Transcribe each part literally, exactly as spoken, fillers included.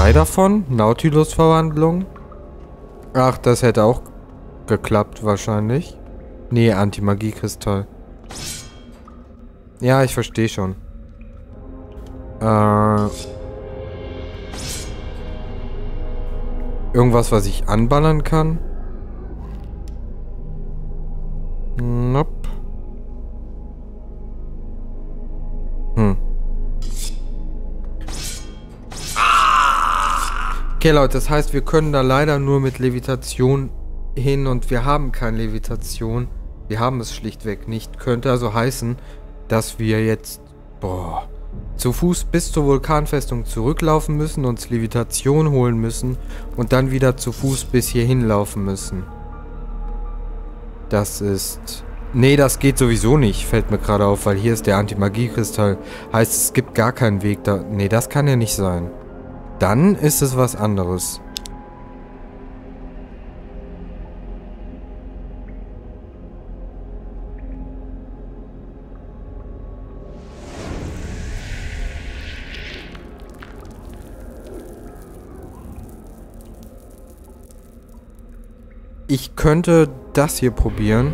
zwei davon. Nautilus-Verwandlung. Ach, das hätte auch geklappt wahrscheinlich. Nee, Anti-Magie-Kristall. Ja, ich verstehe schon. Äh... Irgendwas, was ich anballern kann? Nope. Hm. Okay, Leute, das heißt, wir können da leider nur mit Levitation hin und wir haben keine Levitation. Wir haben es schlichtweg nicht. Könnte also heißen, dass wir jetzt, boah, zu Fuß bis zur Vulkanfestung zurücklaufen müssen, uns Levitation holen müssen und dann wieder zu Fuß bis hierhin laufen müssen. Das ist... Nee, das geht sowieso nicht, fällt mir gerade auf, weil hier ist der Anti-Magie-Kristall. Heißt, es gibt gar keinen Weg da... Nee, das kann ja nicht sein. Dann ist es was anderes. Ich könnte das hier probieren.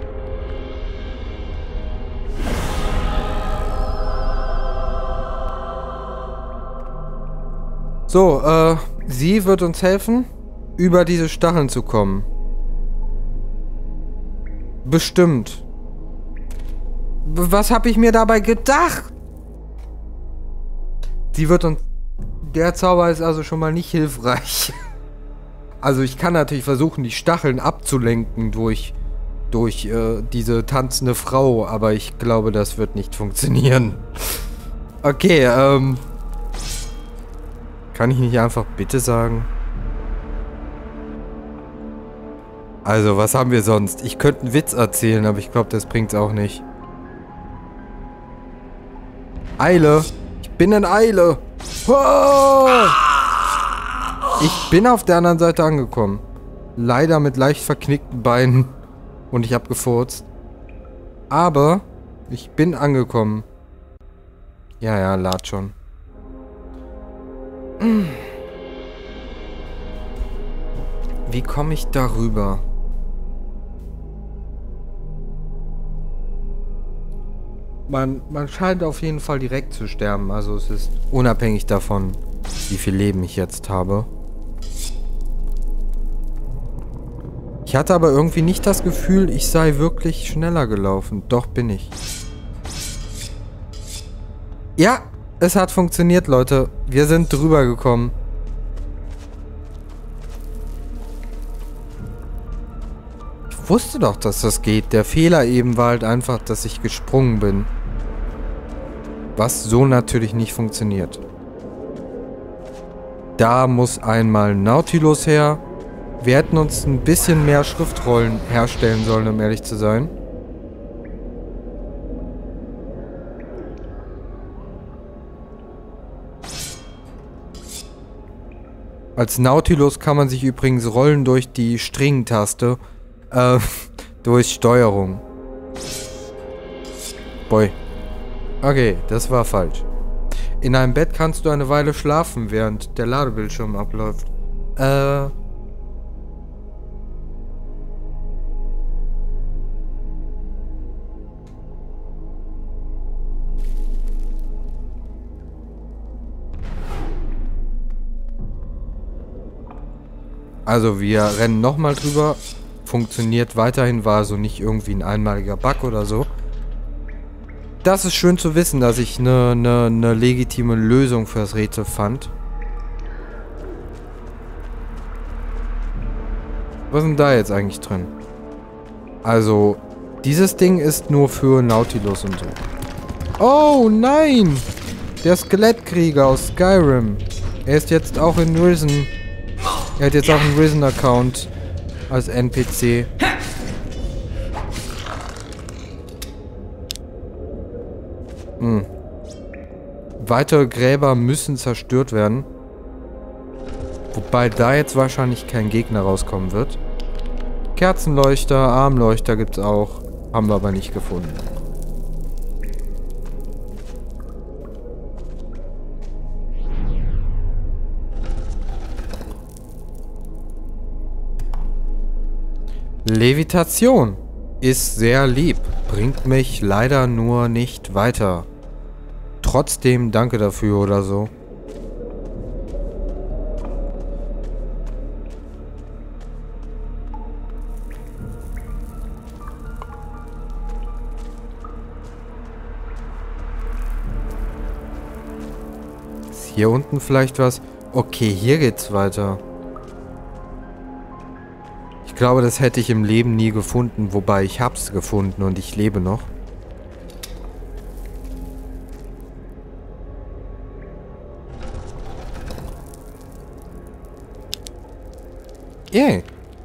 So, äh, sie wird uns helfen, über diese Stacheln zu kommen. Bestimmt. Was habe ich mir dabei gedacht? Sie wird uns... Der Zauber ist also schon mal nicht hilfreich. Also ich kann natürlich versuchen, die Stacheln abzulenken durch, durch äh, diese tanzende Frau, aber ich glaube, das wird nicht funktionieren. Okay, ähm... Kann ich nicht einfach bitte sagen? Also, was haben wir sonst? Ich könnte einen Witz erzählen, aber ich glaube, das bringt's auch nicht. Eile! Ich bin in Eile! Oh! Ich bin auf der anderen Seite angekommen. Leider mit leicht verknickten Beinen. Und ich habe gefurzt. Aber ich bin angekommen. Ja, ja, lad schon. Wie komme ich darüber? Man, man scheint auf jeden Fall direkt zu sterben. Also es ist unabhängig davon, wie viel Leben ich jetzt habe. Ich hatte aber irgendwie nicht das Gefühl, ich sei wirklich schneller gelaufen. Doch bin ich. Ja, es hat funktioniert, Leute. Wir sind drüber gekommen. Ich wusste doch, dass das geht. Der Fehler eben war halt einfach, dass ich gesprungen bin. Was so natürlich nicht funktioniert. Da muss einmal Nautilus her. Wir hätten uns ein bisschen mehr Schriftrollen herstellen sollen, um ehrlich zu sein. Als Nautilus kann man sich übrigens rollen durch die Stringentaste. Äh, durch Steuerung. Boy. Okay, das war falsch. In einem Bett kannst du eine Weile schlafen, während der Ladebildschirm abläuft. Äh... Also wir rennen nochmal drüber. Funktioniert weiterhin, war also nicht irgendwie ein einmaliger Bug oder so. Das ist schön zu wissen, dass ich eine ne, ne legitime Lösung fürs Rätsel fand. Was ist denn da jetzt eigentlich drin? Also, dieses Ding ist nur für Nautilus und so. Oh nein! Der Skelettkrieger aus Skyrim. Er ist jetzt auch in Risen. Er hat jetzt auch einen Risen-Account als N P C. Hm. Weitere Gräber müssen zerstört werden. Wobei da jetzt wahrscheinlich kein Gegner rauskommen wird. Kerzenleuchter, Armleuchter gibt's auch. Haben wir aber nicht gefunden. Levitation ist sehr lieb, bringt mich leider nur nicht weiter. Trotzdem danke dafür oder so. Ist hier unten vielleicht was? Okay, hier geht's weiter. Ich glaube, das hätte ich im Leben nie gefunden, wobei ich hab's gefunden und ich lebe noch. Yay.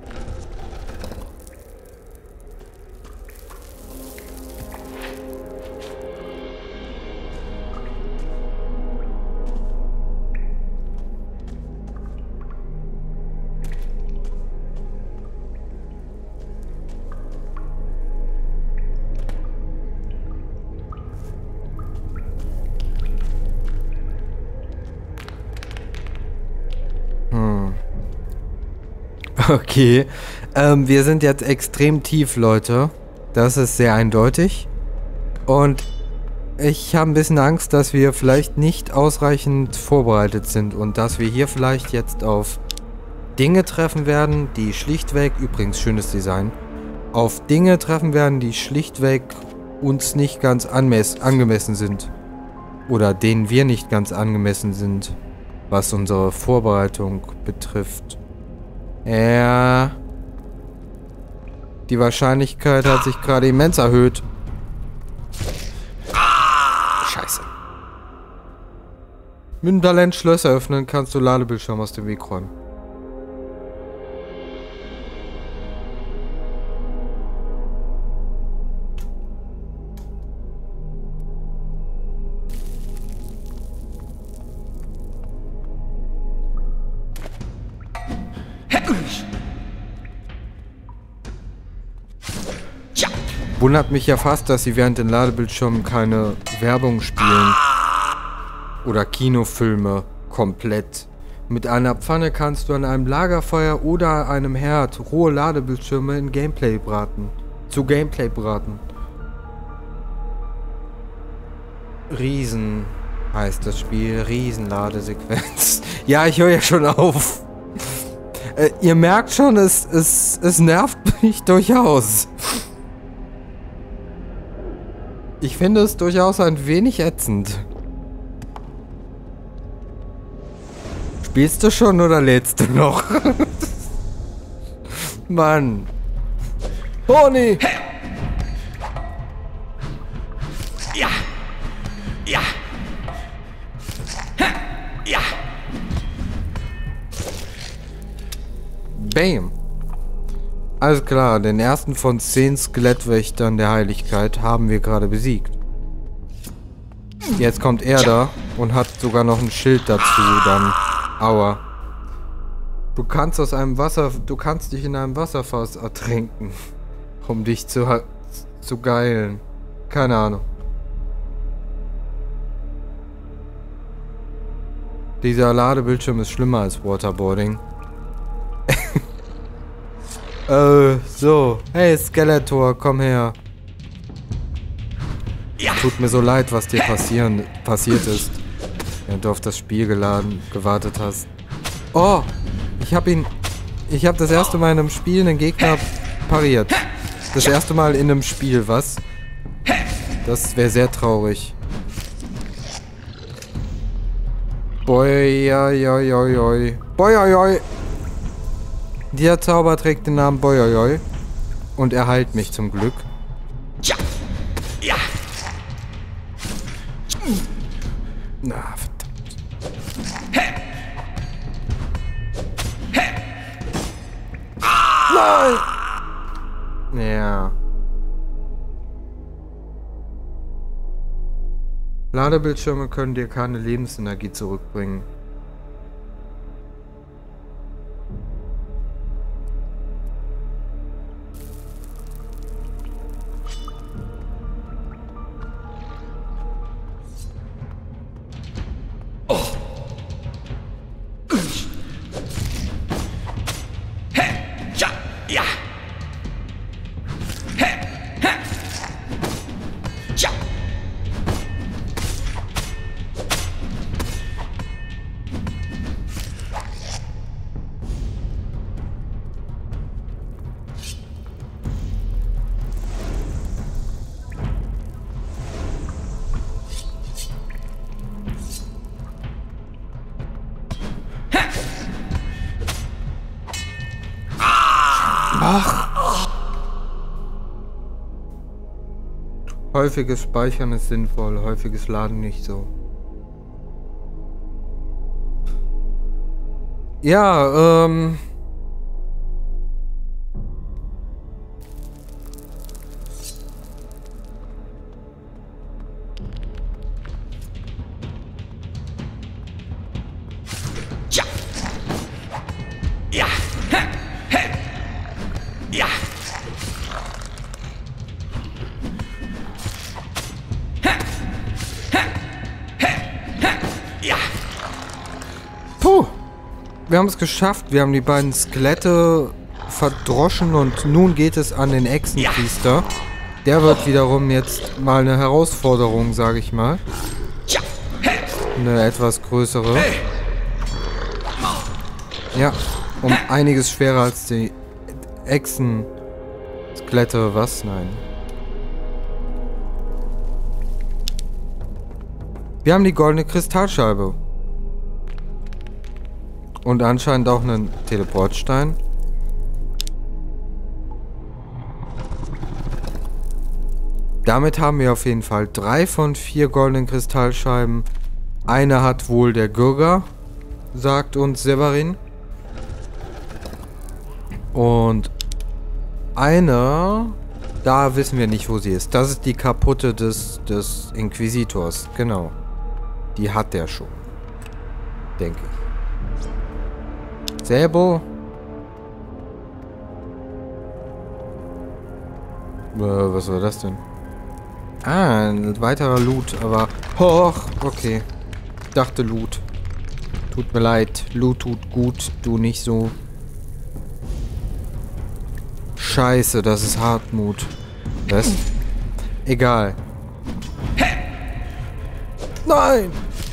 Okay, ähm, wir sind jetzt extrem tief, Leute. Das ist sehr eindeutig. Und ich habe ein bisschen Angst, dass wir vielleicht nicht ausreichend vorbereitet sind und dass wir hier vielleicht jetzt auf Dinge treffen werden, die schlichtweg, übrigens schönes Design, auf Dinge treffen werden, die schlichtweg uns nicht ganz angemessen sind. Oder denen wir nicht ganz angemessen sind, was unsere Vorbereitung betrifft. Ja. Die Wahrscheinlichkeit hat sich gerade immens erhöht. Scheiße. Mit dem Talent Schlösser öffnen kannst du Ladebildschirm aus dem Weg räumen. Wundert mich ja fast, dass sie während den Ladebildschirmen keine Werbung spielen. Oder Kinofilme komplett. Mit einer Pfanne kannst du an einem Lagerfeuer oder einem Herd rohe Ladebildschirme in Gameplay braten. Zu Gameplay braten. Riesen heißt das Spiel. Riesenladesequenz. Ja, ich höre ja schon auf. Äh, ihr merkt schon, es, es, es nervt mich durchaus. Ich finde es durchaus ein wenig ätzend. Spielst du schon oder lädst du noch? Mann. Pony! Ja! Ja! Ja! Bam! Alles klar, den ersten von zehn Skelettwächtern der Heiligkeit haben wir gerade besiegt. Jetzt kommt er da und hat sogar noch ein Schild dazu, dann. Aua. Du kannst aus einem Wasser, du kannst dich in einem Wasserfass ertränken, um dich zu, zu geilen. Keine Ahnung. Dieser Ladebildschirm ist schlimmer als Waterboarding. Äh, so. Hey, Skeletor, komm her. Ja. Tut mir so leid, was dir passieren, passiert ist. Während du auf das Spiel geladen, gewartet hast. Oh! Ich hab ihn... Ich hab das erste Mal in einem Spiel einen Gegner pariert. Das erste Mal in einem Spiel, was? Das wäre sehr traurig. Boy, oi, oi, oi, oi. Boy, oi, oi. Dieser Zauber trägt den Namen Boyoyoi und er heilt mich zum Glück. Ja. Ja. Na, verdammt. Nein! Ja. Ladebildschirme können dir keine Lebensenergie zurückbringen. Ach. Häufiges Speichern ist sinnvoll, häufiges Laden nicht so. Ja, ähm... Ja. Ja. Ja. Ja. Puh. Wir haben es geschafft. Wir haben die beiden Skelette verdroschen und nun geht es an den Echsenpriester. Der wird wiederum jetzt mal eine Herausforderung, sage ich mal. Eine etwas größere. Ja, um einiges schwerer als die Echsen-Skelette. Was? Nein. Wir haben die goldene Kristallscheibe. Und anscheinend auch einen Teleportstein. Damit haben wir auf jeden Fall drei von vier goldenen Kristallscheiben. Eine hat wohl der Gürger, sagt uns Severin. Und eine, da wissen wir nicht, wo sie ist. Das ist die kaputte des, des Inquisitors. Genau. Die hat der schon. Denke ich. Sebo? Äh, was war das denn? Ah, ein weiterer Loot, aber... Hoch, okay. Ich dachte Loot. Tut mir leid. Loot tut gut, du nicht so. Scheiße, das ist Hartmut. Was? Egal. Nein!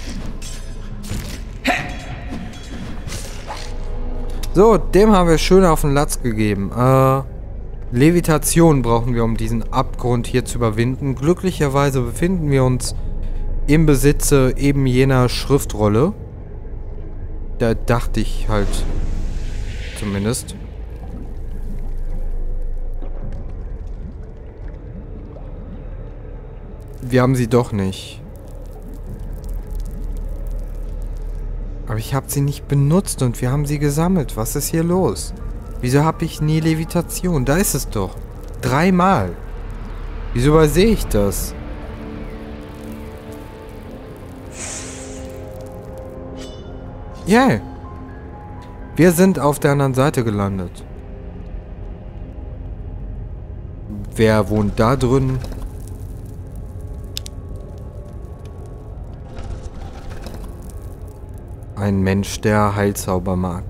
So, dem haben wir schön auf den Latz gegeben. Äh, Levitation brauchen wir, um diesen Abgrund hier zu überwinden. Glücklicherweise befinden wir uns im Besitze eben jener Schriftrolle. Da dachte ich halt zumindest. Wir haben sie doch nicht. Aber ich habe sie nicht benutzt und wir haben sie gesammelt. Was ist hier los? Wieso habe ich nie Levitation? Da ist es doch. Dreimal. Wieso übersehe ich das? Yeah. Wir sind auf der anderen Seite gelandet. Wer wohnt da drin? Ein Mensch, der Heilzauber mag.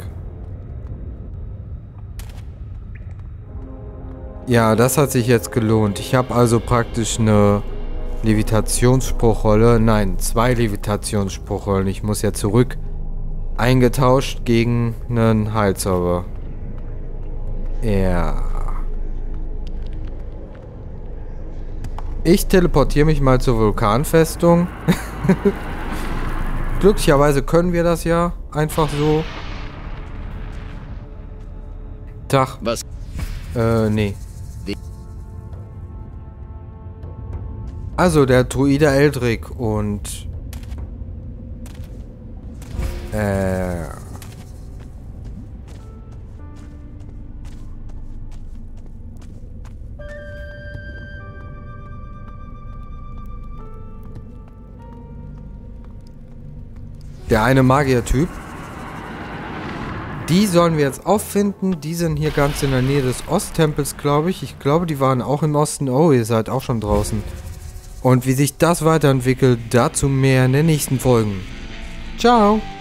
Ja, das hat sich jetzt gelohnt. Ich habe also praktisch eine Levitationsspruchrolle. Nein, zwei Levitationsspruchrollen. Ich muss ja zurück. Eingetauscht gegen einen Heilzauber. Ja. Ich teleportiere mich mal zur Vulkanfestung. Glücklicherweise können wir das ja einfach so. Tag. Was? Äh, nee. Also, der Druide Eldrick und... Äh... Der eine Magier-Typ. Die sollen wir jetzt auffinden. Die sind hier ganz in der Nähe des Osttempels, glaube ich. Ich glaube, die waren auch im Osten. Oh, ihr seid auch schon draußen. Und wie sich das weiterentwickelt, dazu mehr in den nächsten Folgen. Ciao!